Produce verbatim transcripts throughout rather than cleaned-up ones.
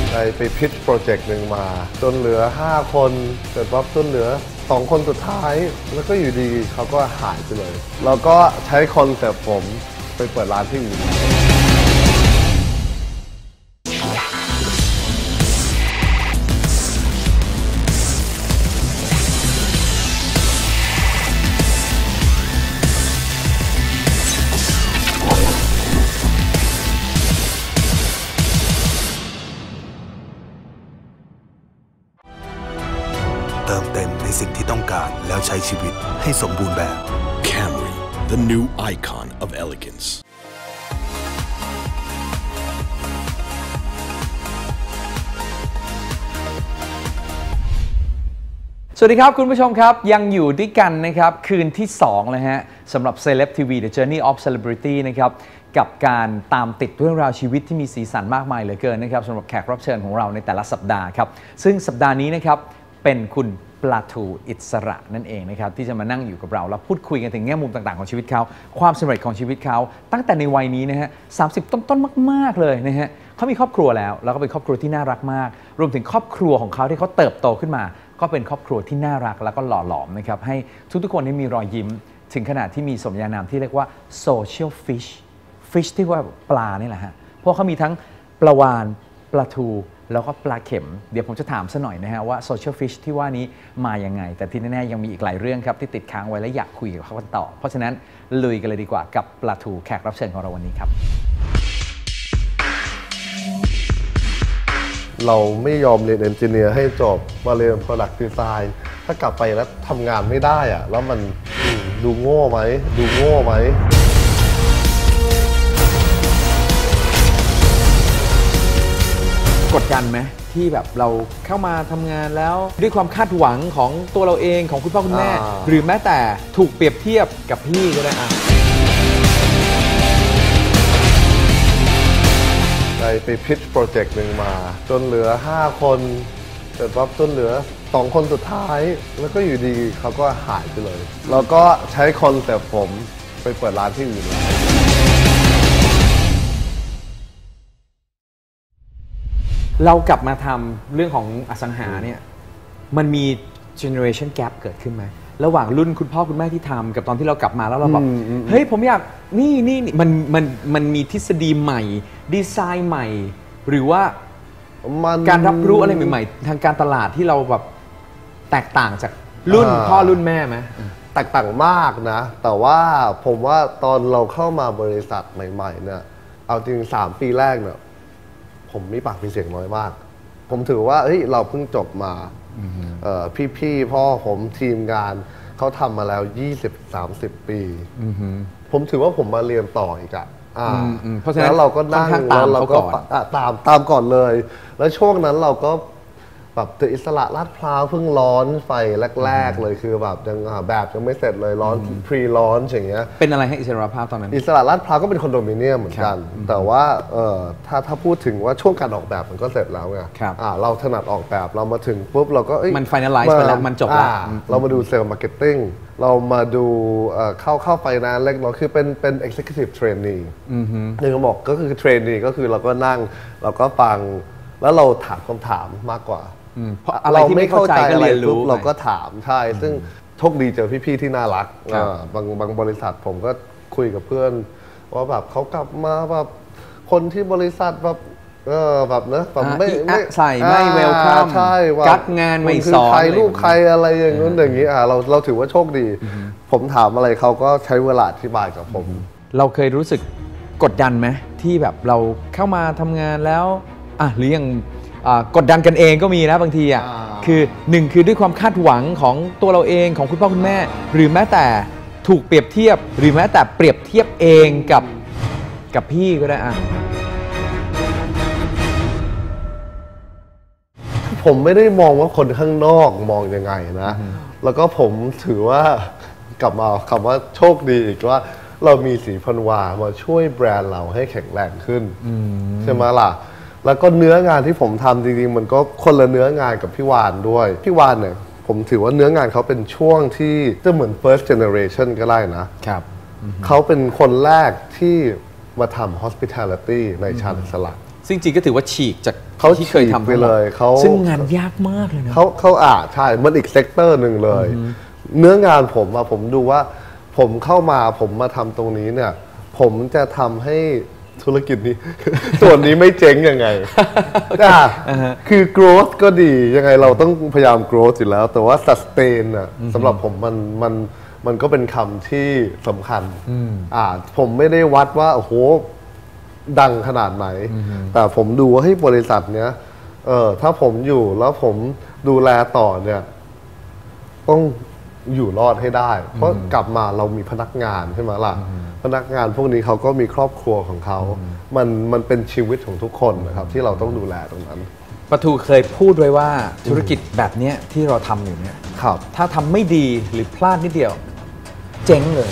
ไปไปพิชโปรเจกต์หนึ่งมาจนเหลือห้าคนเสร็จปั๊บจนเหลือสองคนสุดท้ายแล้วก็อยู่ดีเขาก็หายไปเลยเราก็ใช้คอนเซ็ปต์ผมไปเปิดร้านที่อื่นเติมเต็มในสิ่งที่ต้องการแล้วใช้ชีวิตให้สมบูรณ์แบบ Camry the new icon of elegance สวัสดีครับคุณผู้ชมครับยังอยู่ด้วยกันนะครับคืนที่สองเลยฮะสำหรับ Celeb ที วี The Journey of Celebrity นะครับกับการตามติดเรื่องราวชีวิตที่มีสีสันมากมายเหลือเกินนะครับสำหรับแขกรับเชิญของเราในแต่ละสัปดาห์ครับซึ่งสัปดาห์นี้นะครับเป็นคุณปลาทูอิสระนั่นเองนะครับที่จะมานั่งอยู่กับเราแล้วพูดคุยกันถึงแง่มุมต่างๆของชีวิตเขาความสำเร็จของชีวิตเขาตั้งแต่ในวัยนี้นะฮะสามสิบต้นๆมากๆเลยนะฮะเขามีครอบครัวแล้วแล้วก็เป็นครอบครัวที่น่ารักมากรวมถึงครอบครัวของเขาที่เขาเติบโตขึ้นมาก็เป็นครอบครัวที่น่ารักแล้วก็หล่อหลอมนะครับให้ทุกๆคนได้มีรอยยิ้มถึงขนาดที่มีสมญานามที่เรียกว่า social fish fish ที่ว่าปลานี่แหละฮะเพราะเขามีทั้งปลาวาฬปลาทูแล้วก็ปลาเข็มเดี๋ยวผมจะถามซะหน่อยนะฮะว่า social fish ที่ว่านี้มายังไงแต่ที่แน่ๆยังมีอีกหลายเรื่องครับที่ติดค้างไว้และอยากคุยกับเขากันต่อเพราะฉะนั้นลุยกันเลยดีกว่ากับปลาทูแขกรับเชิญของเราวันนี้ครับเราไม่ยอมเรียนเอนจิเนียร์ให้จบมาเรียน Product Design ถ้ากลับไปแล้วทำงานไม่ได้อะแล้วมันดูโง่ไหมดูโง่ไหมกดดันไหมที่แบบเราเข้ามาทำงานแล้วด้วยความคาดหวังของตัวเราเองของคุณพ่อคุณแม่หรือแม้แต่ถูกเปรียบเทียบกับพี่ก็ได้อะไปไปพิชโปรเจกต์หนึ่งมาจนเหลือห้าคนเสร็จปั๊บจนเหลือสองคนสุดท้ายแล้วก็อยู่ดีเขาก็หายไปเลยแล้วก็ใช้คอนเซ็ปต์ผมไปเปิดร้านที่อื่นเรากลับมาทำเรื่องของอสังหาเนี่ยมันมี generation gap เกิดขึ้นไหมระหว่างรุ่นคุณพ่อคุณแม่ที่ทำกับตอนที่เรากลับมาแล้วเราแบบเฮ้ยผมอยากนี่นี่มันมันมันมีทฤษฎีใหม่ดีไซน์ใหม่หรือว่าการรับรู้อะไรใหม่ๆทางการตลาดที่เราแบบแตกต่างจากรุ่นพ่อรุ่นแม่ไหมแตกต่างมากนะแต่ว่าผมว่าตอนเราเข้ามาบริษัทใหม่ๆเนี่ยเอาจริงสามปีแรกเนี่ยผมมีปากมีเสียงน้อยมากผมถือว่าเฮ้ยเราเพิ่งจบมาพี่ๆพ่อผมทีมงานเขาทำมาแล้ว ยี่สิบถึงสามสิบ ปีผมถือว่าผมมาเรียนต่ออีกอ่ะเพราะฉะนั้นเราก็นั่งแล้วเราก็ตามตามก่อนเลยแล้วช่วงนั้นเราก็แบบตึกอิสระลาดพร้าวเพิ่งร้อนไฟแรกๆเลยคือแบบยังแบบยังไม่เสร็จเลยร้อนพรีร้อนอย่างเงี้ยเป็นอะไรให้อิสระภาพตอนนั้นอิสระลาดพร้าวก็เป็นคอนโดมิเนียมเหมือนกันแต่ว่าเออถ้าถ้าพูดถึงว่าช่วงการออกแบบมันก็เสร็จแล้วไงเราถนัดออกแบบเรามาถึงปุ๊บเราก็มันไฟแนลไลซ์ไปแล้วมันจบแล้วเรามาดูเซลล์มาร์เก็ตติ้งเรามาดูเข้าเข้าไฟแนนซ์เล็กน้อยคือเป็นเป็น executive trainee หนึ่งบอกก็คือ trainee ก็คือเราก็นั่งเราก็ฟังแล้วเราถามคำถามมากกว่าเราไม่เข้าใจอะไรปุ๊บเราก็ถามใช่ซึ่งโชคดีเจอพี่ๆที่น่ารักบางบางบริษัทผมก็คุยกับเพื่อนว่าแบบเขากลับมาแบบคนที่บริษัทแบบเออแบบเนอะแบบไม่ไม่ใส่ไม่เวลคัมใช่ว่ากักงานไม่สอนใครลูกใครอะไรอย่างนู้นอย่างนี้อ่ะเราเราถือว่าโชคดีผมถามอะไรเขาก็ใช้เวลาอธิบายกับผมเราเคยรู้สึกกดดันไหมที่แบบเราเข้ามาทำงานแล้วอ่ะหรือยังกดดันกันเองก็มีนะบางทีอ่ะคือหนึ่งคือด้วยความคาดหวังของตัวเราเองของคุณพ่อคุณแม่หรือแม้แต่ถูกเปรียบเทียบหรือแม้แต่เปรียบเทียบเองกับกับพี่ก็ได้อ่ะผมไม่ได้มองว่าคนข้างนอกมองยังไงนะแล้วก็ผมถือว่ากลับมาคำว่าโชคดีอีกว่าเรามีสีพันวามาช่วยแบรนด์เราให้แข็งแรงขึ้นใช่ไหมล่ะแล้วก็เนื้องานที่ผมทำจริงๆมันก็คนละเนื้องานกับพี่วานด้วยพี่วานเนี่ยผมถือว่าเนื้องานเขาเป็นช่วงที่จะเหมือน first generation ก็ได้นะครับเขาเป็นคนแรกที่มาทำ hospitality ในชาญสลัดซึ่งจริงก็ถือว่าฉีกจากเขาที่เคยทำไปเลยเขาซึ่งงานยากมากเลยนะเขาเขาอ่าใช่มันอีกเซกเตอร์หนึ่งเลย เนื้องานผมอะผมดูว่าผมเข้ามาผมมาทำตรงนี้เนี่ย ผมจะทำให้ธุรกิจนี้ ส่วนนี้ไม่เจ๊งยังไง อ่ะคือ growth ก็ดียังไงเราต้องพยายาม growth อยู่แล้ว แต่ว่า sustain อะสำหรับผมมันมันมันก็เป็นคำที่สำคัญอ่าผมไม่ได้วัดว่าโอ้โหดังขนาดไหน แต่ผมดูว่าให้บริษัทเนี้ยเออถ้าผมอยู่แล้วผมดูแลต่อเนี่ยต้องอยู่รอดให้ได้ เพราะกลับมาเรามีพนักงานใช่ไหมล่ะพนักงานพวกนี้เขาก็มีครอบครัวของเขา มันมันเป็นชีวิตของทุกคนนะครับที่เราต้องดูแลตรงนั้นปทูเคยพูดไว้ว่าธุรกิจแบบเนี้ยที่เราทำอยู่เนี่ยครับถ้าทำไม่ดีหรือพลาดนิดเดียว เจ๊งเลย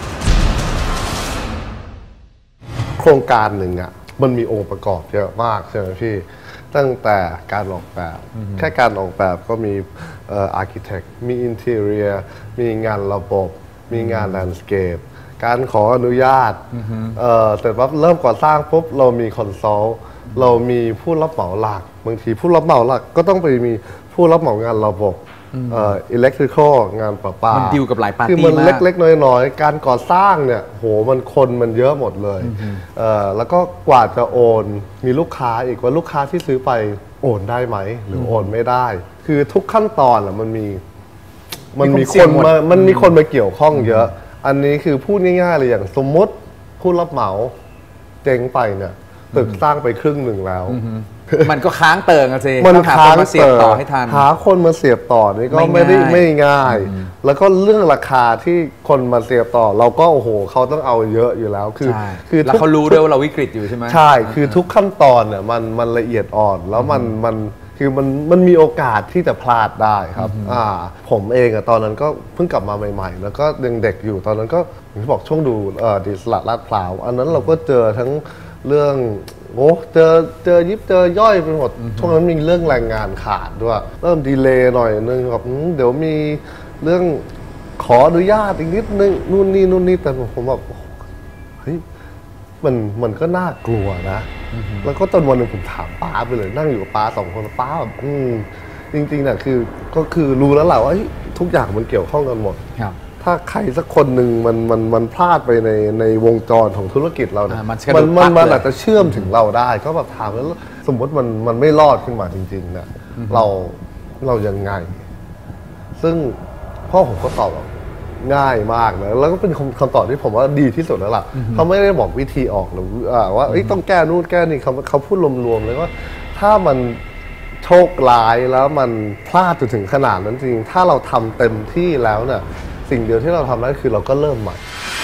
โครงการหนึ่งอ่ะมันมีองค์ประกอบเยอะมากใช่ไหมพี่ตั้งแต่การออกแบบแค่การออกแบบก็มีเอ่ออาร์คิเทคมีอินเทเรียมีงานระบบ มีงานแลนด์สเคปการขออนุญาตเอ่อเสร็จปั๊บเริ่มก่อสร้างปุ๊บเรามีคอนซัลท์เรามีผู้รับเหมาหลักบางทีผู้รับเหมาหลักก็ต้องไปมีผู้รับเหมางานระบบเอ่ออิเล็กทริคอลงานประปามันดีลกับหลายปาร์ตี้คือมันมากเล็กๆน้อยๆการก่อสร้างเนี่ยโหมันคนมันเยอะหมดเลยเอ่อแล้วก็กว่าจะโอนมีลูกค้าอีกว่าลูกค้าที่ซื้อไปโอนได้ไหมหรือโอนไม่ได้ คือทุกขั้นตอนอ่ะมันมีมันมีคนมามันมีคนมาเกี่ยวข้องเยอะ อันนี้คือพูดง่ายๆเลยอย่างสมมติผู้รับเหมาเจ๊งไปเนี่ยตึกสร้างไปครึ่งหนึ่งแล้วมันก็ค้างเติ่งอะสิมันต้องหาคค้าน งมาเสียบต่อให้ทันหาคนมาเสียบต่อนี่ก็ไม่ไม่ได้ง่ายไม่ง่าย แล้วก็เรื่องราคาที่คนมาเสียบต่อ เราก็โอ้โหเขาต้องเอาเยอะอยู่แล้วคือใช่คือแล้วทุกเขารู้ด้วยว่าเราวิกฤตอยู่ใช่ไหมใช่ คือทุกขั้นตอนเนี่ยมันมันละเอียดอ่อนแล้วมันมันคือมันมันมีโอกาสที่จะพลาดได้ครับอ่าผมเองอะตอนนั้นก็เพิ่งกลับมาใหม่ ๆ แล้วก็ยังเด็กอยู่ตอนนั้นก็อย่างที่บอกช่วงดูเอ่อดีสลัดลาดพร้าวอันนั้นเราก็เจอทั้งเรื่องโอ้เจอเจอยิบเจอย่อยไปหมดช่วงนั้นมีเรื่องแรงงานขาดด้วยเริ่มดีเลย์หน่อยนึงแบบอืมเดี๋ยวมีเรื่องขออนุญาตอีกนิดนึงนู่นนี่นู่นนี่แต่ผมแบบเฮ้ยมันมันก็น่ากลัวนะ แล้วก็จนวันหนึ่งผมถามป้าไปเลยนั่งอยู่กับป้าสองคนป้าแบบอืมจริงๆเนี่ยคือก็คือรู้แล้วแหละว่าเฮ้ยทุกอย่างมันเกี่ยวข้องกันหมดครับถ้าใครสักคนหนึ่งมันมันมันพลาดไปในในวงจรของธุรกิจเราเนี่ยอ่ามันกระโดมัดนมันปั๊บมันเลยอาจจะเชื่อมถึงเราได้ก็แบบถามแล้วสมมติมันมันไม่รอดขึ้นมาจริงๆเนี่ยเราเรายังไง ซึ่งพ่อผมก็ตอบแบบง่ายมากนะแล้วก็เป็นคำคำตอบที่ผมว่าดีที่สุดแล้วล่ะเขาไม่ได้บอกวิธีออกหรืออ่าว่าเอ้ยต้องแก้นู่นแก้นี่เขาเขาพูดรวมๆเลยว่าถ้ามันโชคร้ายแล้วมันพลาดจนถึงขนาดนั้นจริงถ้าเราทำเต็มที่แล้วเนี่ยสิ่งเดียวที่เราทำได้คือเราก็เริ่มใหม่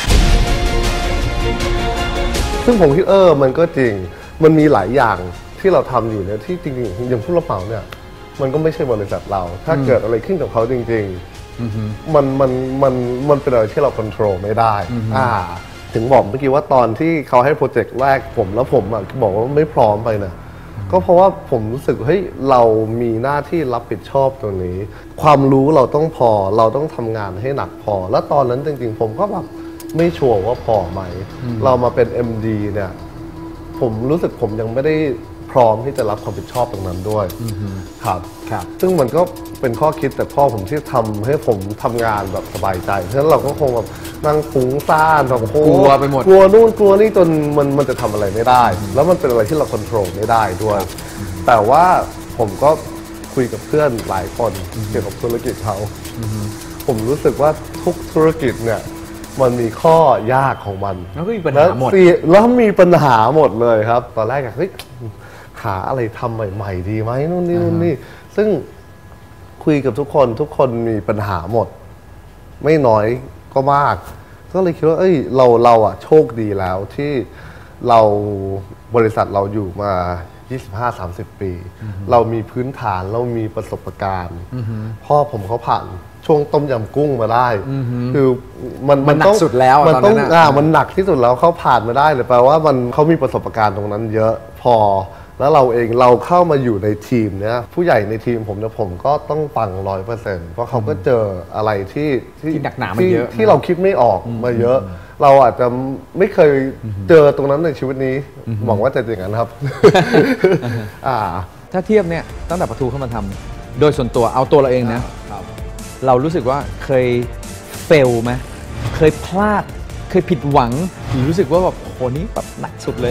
ซึ่งผมคิดเออมันก็จริงมันมีหลายอย่างที่เราทำอยู่เนี่ยที่จริงๆอย่างผู้รับเหมาเนี่ยมันก็ไม่ใช่บริษัทเรา ถ้าเกิดอะไรขึ้นกับเขาจริงๆมันมันมันมันเป็นอะไรที่เราควบคุมไม่ได้อ่าถึงบอกเมื่อกี้ว่าตอนที่เขาให้โปรเจกต์แรกผมแล้วผมอ่ะบอกว่าไม่พร้อมไปนะก็เพราะว่าผมรู้สึกเฮ้ยเรามีหน้าที่รับผิดชอบตรงนี้ ความรู้เราต้องพอเราต้องทำงานให้หนักพอ แล้วตอนนั้นจริงๆผมก็แบบไม่ชัวร์ว่าพอไหมเรามาเป็น เอ็ม ดี เนี่ยผมรู้สึกผมยังไม่ได้พร้อมที่จะรับความผิดชอบตรงนั้นด้วยครับครับซึ่งมันก็เป็นข้อคิดแต่พ่อผมที่ทำให้ผมทำงานแบบสบายใจเพราะฉะนั้นเราก็คงแบบนั่งฟุ้งซ่านแบบโอ้โหกลัวไปหมดกลัวนู่นกลัวนี่จนมันมันจะทำอะไรไม่ได้ แล้วมันเป็นอะไรที่เราควบคุมไม่ได้ด้วย แต่ว่าผมก็คุยกับเพื่อนหลายคนเกี่ยวกับธุรกิจเขาผมรู้สึกว่าทุกธุรกิจเนี่ยมันมีข้อยากของมันแล้วก็มีปัญหาหมดแล้วเสียแล้วมีปัญหาหมดเลยครับ ตอนแรกอะเฮ้ยหาอะไรทำใหม่ๆดีไหมนู่นนี่นู่นนี่ซึ่งคุยกับทุกคนทุกคนมีปัญหาหมด ไม่น้อยก็มาก ก็เลยคิดว่าเอ้ยเราเราอะโชคดีแล้วที่เราบริษัทเราอยู่มา ยี่สิบห้าถึงสามสิบ ปี เรามีพื้นฐานเรามีประสบการณ์พ่อผมเขาผ่านช่วงต้มยำกุ้งมาได้คือมันมันหนักต้องสุดแล้วอะมันตอนนั้ต้องนอะอ่ามันหนักที่สุดแล้วเขาผ่านมาได้เลยแปลว่ามันเขามีประสบการณ์ตรงนั้นเยอะพอแล้วเราเองเราเข้ามาอยู่ในทีมเนี้ยผู้ใหญ่ในทีมผมเนี่ยผมก็ต้องฟังร้อยเปอร์เซ็นต์เพราะเขาก็เจออะไรที่ที่หนักหนามาเยอะที่เราคิดไม่ออกมาเยอะ เราอาจจะไม่เคยเจอตรงนั้นในชีวิตนี้หวังว่าจะอย่างนั้นครับ อ่าถ้าเทียบเนี่ยตั้งแต่ประตูเข้ามาทำโดยส่วนตัวเอาตัวเราเองนะเรารู้สึกว่าเคยเฟลไหมเคยพลาดเคยผิดหวังหรือรู้สึกว่าแบบโหนี้แบบหนักสุดเลย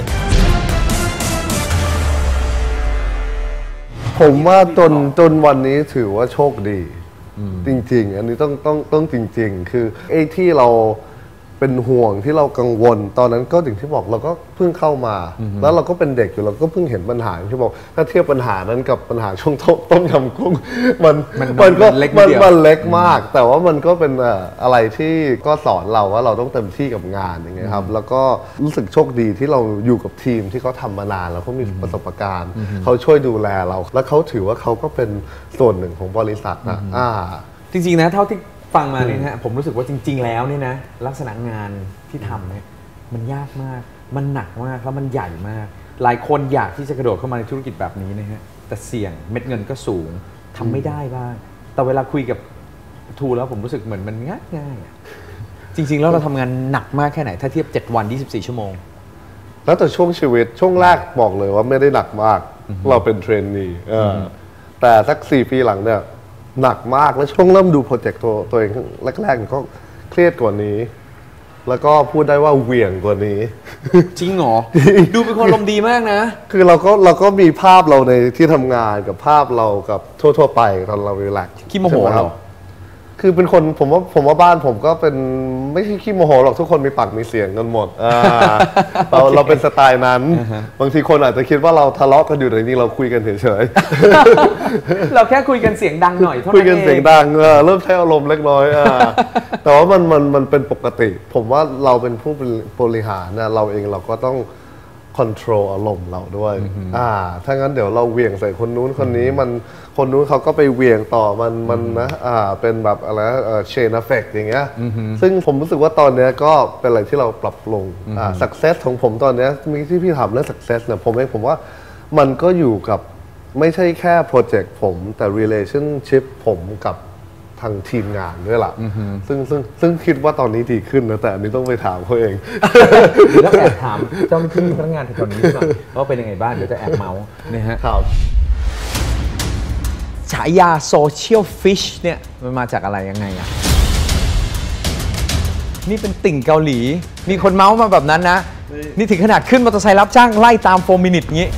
ผมว่าจนจนวันนี้ถือว่าโชคดีจริงๆอันนี้ต้องต้องต้องจริงๆคือไอ้ที่เราเป็นห่วงที่เรากังวลตอนนั้นก็อย่างที่บอกเราก็เพิ่งเข้ามาแล้วเราก็เป็นเด็กอยู่เราก็เพิ่งเห็นปัญหาที่บอกถ้าเทียบปัญหานั้นกับปัญหาช่วงต้มยำกุ้งมันมันก็มันมันเล็กมากแต่ว่ามันก็เป็นอะไรที่ก็สอนเราว่าเราต้องเต็มที่กับงานอย่างเงี้ยครับแล้วก็รู้สึกโชคดีที่เราอยู่กับทีมที่เขาทำมานานแล้วเขามีประสบการณ์เขาช่วยดูแลเราแล้วเขาถือว่าเขาก็เป็นส่วนหนึ่งของบริษัทนะอ่าจริงๆนะเท่าที่ฟังมาเนี่ยนะผมรู้สึกว่าจริงๆแล้วเนี่ยนะลักษณะงานที่ทำเนี่ยมันยากมากมันหนักมากแล้วมันใหญ่มากหลายคนอยากที่จะกระโดดเข้ามาในธุรกิจแบบนี้นะฮะแต่เสี่ยงเม็ดเงินก็สูงทำไม่ได้บ้างแต่เวลาคุยกับทูแล้วผมรู้สึกเหมือนมันง่ายง่ายจริงๆแล้วเราทำงานหนักมากแค่ไหนถ้าเทียบเจ็ดวันยี่สิบสี่ชั่วโมงแล้วแต่ช่วงชีวิตช่วงแรกบอกเลยว่าไม่ได้หนักมากเราเป็นเทรนนีแต่สักสี่ปีหลังเนี่ยหนักมากแล้วช่วงเริ่มดูโปรเจกต์ตัวตัวเองแรกๆก็เครียดกว่านี้แล้วก็พูดได้ว่าเหวี่ยงกว่านี้จริงเหรอ ดูเป็นคนลมดีมากนะคือเราก็เราก็มีภาพเราในที่ทำงานกับภาพเรากับทั่วๆไปตอนเรารีแลกซ์ขี้โมโหเหรอคือเป็นคนผมว่าผมว่าบ้านผมก็เป็นไม่ใช่ขี้โมโหหรอกทุกคนมีปากมีเสียงกันหมดเราเราเป็นสไตล์นั้นบางทีคนอาจจะคิดว่าเราทะเลาะกันอยู่แต่จริงๆเราคุยกันเฉยๆเราแค่คุยกันเสียงดังหน่อยเท่านั้นเองคุยกันเสียงดังเริ่มใช้อารมณ์เล็กน้อยแต่ว่ามันมันมันเป็นปกติผมว่าเราเป็นผู้บริหารนะเราเองเราก็ต้องคอนโทรลอารมณ์เราด้วยอ่าถ้างั้นเดี๋ยวเราเหวี่ยงใส่คนนู้นคนนี้มันคนนู้นเขาก็ไปเหวี่ยงต่อมันมันนะอ่าเป็นแบบอะไรเอ่อเชนเอฟเฟกต์อย่างเงี้ยซึ่งผมรู้สึกว่าตอนนี้ก็เป็นอะไรที่เราปรับปรุงอ่าสักเซสของผมตอนนี้มีที่พี่ถามเรื่องสักเซสเนี่ยผมเองผมว่ามันก็อยู่กับไม่ใช่แค่โปรเจกต์ผมแต่ relationship ผมกับทางทีมงานด้วยล่ะซึ่งซึ่งซึ่งคิดว่าตอนนี้ดีขึ้นนะแต่อันนี้ต้องไปถามเขาเองเดี๋ยวต้องแอบถามเจ้าหน้าที่พนักงานแถวนี้ก่อนว่าเป็นยังไงบ้างเดี๋ยวจะแอบเมาส์นี่ฮะครับฉายาโซเชียลฟิชเนี่ยมันมาจากอะไรยังไงอ่ะนี่เป็นติ่งเกาหลีมีคนเมาส์มาแบบนั้นนะนี่ถึงขนาดขึ้นมอเตอร์ไซค์รับจ้างไล่ตามโฟร์มินิทงี้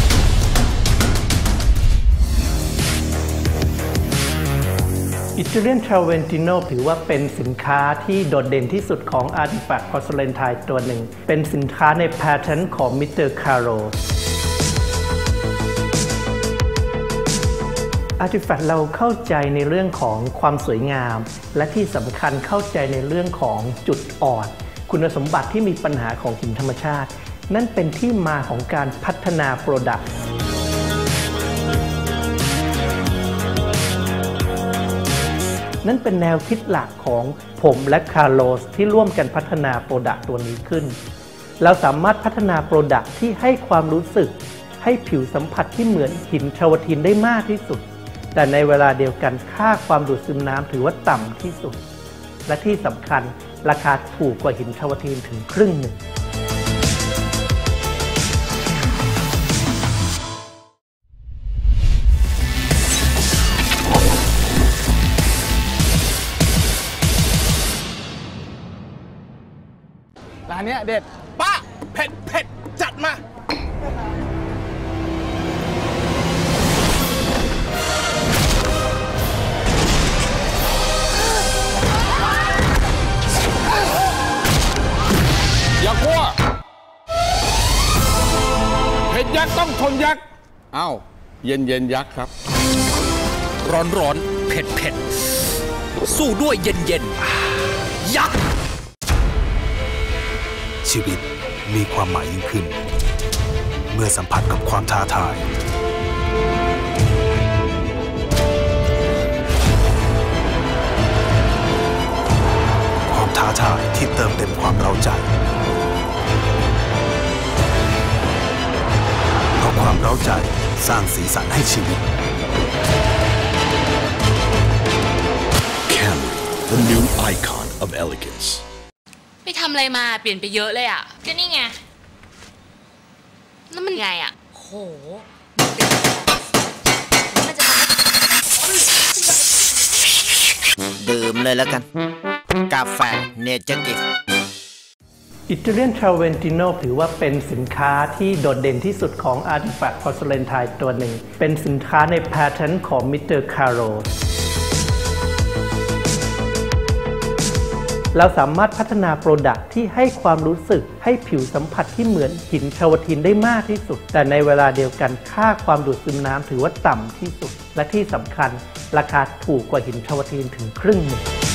อิตาเลียนทราเวนติโนถือว่าเป็นสินค้าที่โดดเด่นที่สุดของ Artifact Porcelain Thai ตัวหนึ่งเป็นสินค้าในแพทเทิร์นของมิสเตอร์คาร์โร Artifact เราเข้าใจในเรื่องของความสวยงามและที่สำคัญเข้าใจในเรื่องของจุดอ่อนคุณสมบัติที่มีปัญหาของหินธรรมชาตินั่นเป็นที่มาของการพัฒนา Productนั่นเป็นแนวคิดหลักของผมและคาร์โลสที่ร่วมกันพัฒนาโปรดักต์ตัวนี้ขึ้นเราสามารถพัฒนาโปรดักต์ที่ให้ความรู้สึกให้ผิวสัมผัสที่เหมือนหินทราวทินได้มากที่สุดแต่ในเวลาเดียวกันค่าความดูดซึมน้ำถือว่าต่ำที่สุดและที่สำคัญราคาถูกกว่าหินทราวทินถึงครึ่งหนึ่งร้านนี้เด็ดป้าเผ็ดเผ็ดจัดมาอย่ากลัวเผ็ดยักษ์ต้องทนยักษ์เอ้าเย็นเย็นยักษ์ครับร้อนร้อนเผ็ดเผ็ดสู้ด้วยเย็นเย็นยักษ์ชีวิตมีความหมายยิ่งขึ้นเมื่อสัมผัสกับความท้าทายความท้าทายที่เติมเต็มความเร้าใจเพราะความเร้าใจสร้างสีสันให้ชีวิต Camry the new icon of elegance ไปทำอะไรมาเปลี่ยนไปเยอะเลยอ่ะก็นี่ไงแล้วมันไงอ่ะโหมันจะทำให้ดื่มเลยแล้วกันกาแฟเนเจอร์กิฟอิตาเลียนทราเวนติโนถือว่าเป็นสินค้าที่โดดเด่นที่สุดของ Artifact Porcelain ไทยตัวหนึ่งเป็นสินค้าในแพทเทิร์นของมิสเตอร์คาร์โรเราสามารถพัฒนาโปรดักต์ที่ให้ความรู้สึกให้ผิวสัมผัสที่เหมือนหินชาวทินได้มากที่สุดแต่ในเวลาเดียวกันค่าความดูดซึมน้ำถือว่าต่ำที่สุดและที่สำคัญราคาถูกกว่าหินชาวทินถึงครึ่งหนึ่ง